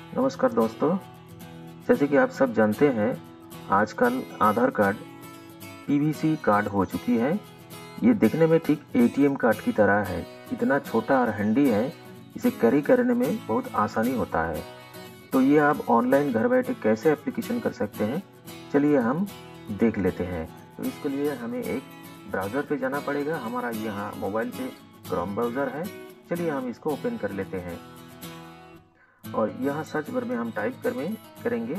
नमस्कार दोस्तों। जैसे कि आप सब जानते हैं, आजकल आधार कार्ड पीवीसी कार्ड हो चुकी है। ये दिखने में ठीक एटीएम कार्ड की तरह है। इतना छोटा और हैंडी है, इसे कैरी करने में बहुत आसानी होता है। तो ये आप ऑनलाइन घर बैठे कैसे एप्लीकेशन कर सकते हैं, चलिए हम देख लेते हैं। तो इसके लिए हमें एक ब्राउज़र पे जाना पड़ेगा। हमारा यहाँ मोबाइल पे क्रोम ब्राउज़र है। चलिए हम इसको ओपन कर लेते हैं और यहाँ सर्च बार में हम टाइप करेंगे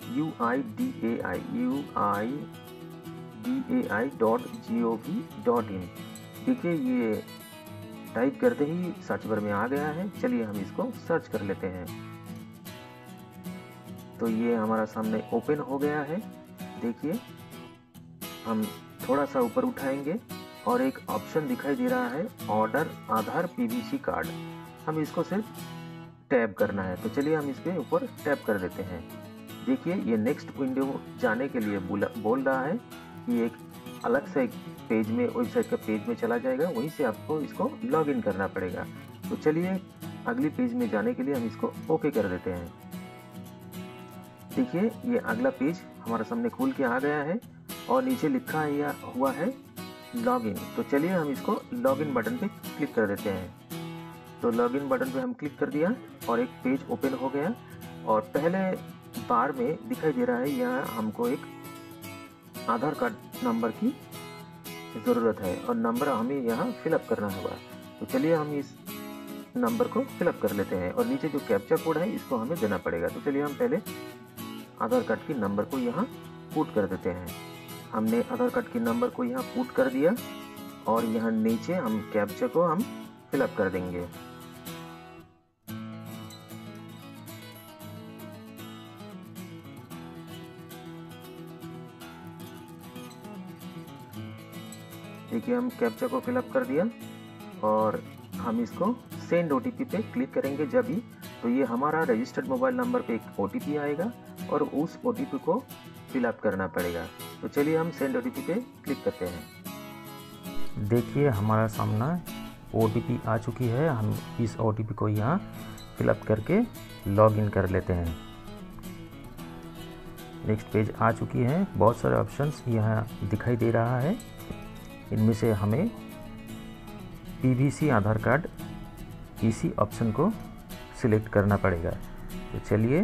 uidai.gov.in। देखिए ये टाइप करते ही सर्च बार में आ गया है। चलिए हम इसको सर्च कर लेते हैं। तो ये हमारा सामने ओपन हो गया है। देखिए हम थोड़ा सा ऊपर उठाएंगे और एक ऑप्शन दिखाई दे रहा है, ऑर्डर आधार पीवीसी कार्ड। हम इसको सिर्फ टैप करना है। तो चलिए हम इसके ऊपर टैप कर देते हैं। देखिए ये नेक्स्ट विंडो जाने के लिए बोल रहा है कि एक अलग से एक पेज में, वेबसाइट का पेज में चला जाएगा, वहीं से आपको इसको लॉगिन करना पड़ेगा। तो चलिए अगली पेज में जाने के लिए हम इसको ओके कर देते हैं। देखिए ये अगला पेज हमारे सामने खुल के आ गया है और नीचे लिखा हुआ है लॉगिन। तो चलिए हम इसको लॉगिन बटन पे क्लिक कर देते हैं। तो लॉगिन बटन पे हम क्लिक कर दिया और एक पेज ओपन हो गया और पहले बार में दिखाई दे रहा है यहाँ हमको एक आधार कार्ड नंबर की ज़रूरत है और नंबर हमें यहाँ फिलअप करना होगा। तो चलिए हम इस नंबर को फिलअप कर लेते हैं और नीचे जो कैप्चा कोड है इसको हमें देना पड़ेगा। तो चलिए हम पहले आधार कार्ड की नंबर को यहाँ पुट कर देते हैं। हमने आधार कार्ड की नंबर को यहाँ पुट कर दिया और यहाँ नीचे हम कैप्चा को हम फिलअप कर देंगे। देखिए हम कैप्चा को फिलअप कर दिया और हम इसको सेंड ओटीपी पे क्लिक करेंगे जब भी, तो ये हमारा रजिस्टर्ड मोबाइल नंबर पे एक ओटीपी आएगा और उस ओटीपी को फिलअप करना पड़ेगा। तो चलिए हम सेंड ओटीपी पे क्लिक करते हैं। देखिए हमारा सामना ओटीपी आ चुकी है। हम इस ओटीपी को यहाँ फिलअप करके लॉगिन कर लेते हैं। नेक्स्ट पेज आ चुकी है। बहुत सारे ऑप्शंस यहाँ दिखाई दे रहा है। इनमें से हमें पीवीसी आधार कार्ड इसी ऑप्शन को सिलेक्ट करना पड़ेगा। तो चलिए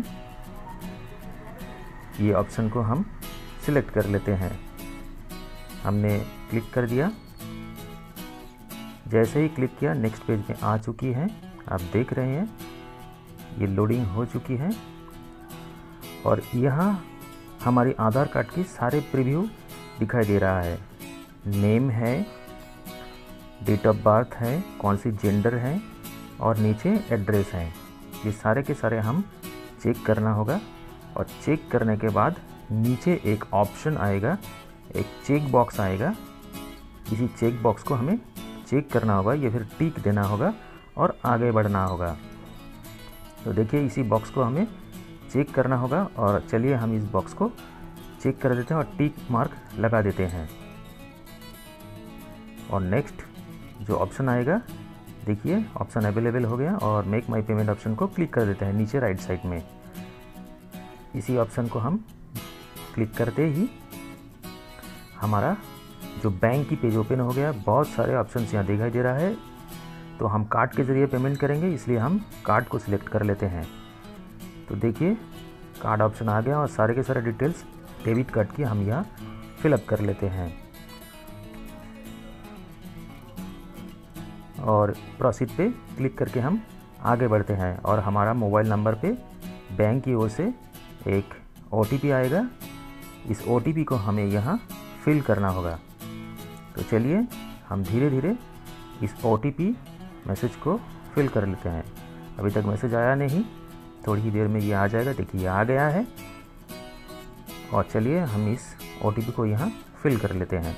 ये ऑप्शन को हम सिलेक्ट कर लेते हैं। हमने क्लिक कर दिया। जैसे ही क्लिक किया नेक्स्ट पेज में आ चुकी है। आप देख रहे हैं ये लोडिंग हो चुकी है और यहाँ हमारी आधार कार्ड की सारे प्रीव्यू दिखाई दे रहा है। नेम है, डेट ऑफ बर्थ है, कौन सी जेंडर है और नीचे एड्रेस है। ये सारे के सारे हम चेक करना होगा और चेक करने के बाद नीचे एक ऑप्शन आएगा, एक चेक बॉक्स आएगा। इसी चेक बॉक्स को हमें चेक करना होगा या फिर टिक देना होगा और आगे बढ़ना होगा। तो देखिए इसी बॉक्स को हमें चेक करना होगा और चलिए हम इस बॉक्स को चेक कर देते हैं और टिक मार्क लगा देते हैं। और नेक्स्ट जो ऑप्शन आएगा, देखिए ऑप्शन अवेलेबल हो गया और मेक माई पेमेंट ऑप्शन को क्लिक कर देते हैं नीचे राइट साइड में। इसी ऑप्शन को हम क्लिक करते ही हमारा जो बैंक की पेज ओपन हो गया। बहुत सारे ऑप्शंस यहाँ दिखाई दे रहा है। तो हम कार्ड के ज़रिए पेमेंट करेंगे, इसलिए हम कार्ड को सिलेक्ट कर लेते हैं। तो देखिए कार्ड ऑप्शन आ गया और सारे के सारे डिटेल्स डेबिट कार्ड की हम यहाँ फिलअप कर लेते हैं और प्रोसीड पे क्लिक करके हम आगे बढ़ते हैं। और हमारा मोबाइल नंबर पे बैंक की ओर से एक ओटीपी आएगा। इस ओटीपी को हमें यहाँ फिल करना होगा। तो चलिए हम धीरे धीरे इस ओटीपी मैसेज को फिल कर लेते हैं। अभी तक मैसेज आया नहीं, थोड़ी ही देर में ये आ जाएगा। देखिए आ गया है और चलिए हम इस ओटीपी को यहाँ फिल कर लेते हैं।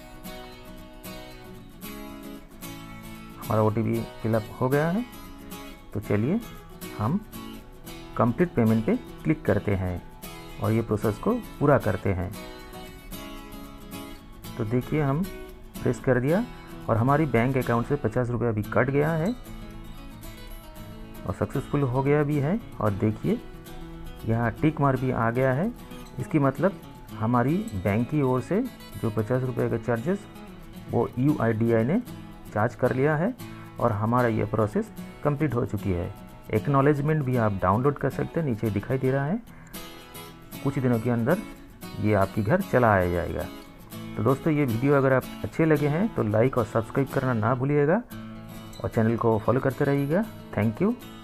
हमारा ओटीपी फिलअप हो गया है। तो चलिए हम कंप्लीट पेमेंट पे क्लिक करते हैं और ये प्रोसेस को पूरा करते हैं। तो देखिए हम प्रेस कर दिया और हमारी बैंक अकाउंट से 50 रुपये अभी कट गया है। और सक्सेसफुल हो गया भी है। और देखिए यहाँ टिक मार्क भी आ गया है। इसकी मतलब हमारी बैंक की ओर से जो 50 रुपये का चार्जेस वो UIDAI ने चार्ज कर लिया है और हमारा ये प्रोसेस कंप्लीट हो चुकी है। एक्नॉलेजमेंट भी आप डाउनलोड कर सकते हैं, नीचे दिखाई दे रहा है। कुछ दिनों के अंदर ये आपके घर चला आया जाएगा। तो दोस्तों ये वीडियो अगर आप अच्छे लगे हैं तो लाइक और सब्सक्राइब करना ना भूलिएगा और चैनल को फॉलो करते रहिएगा। Thank you.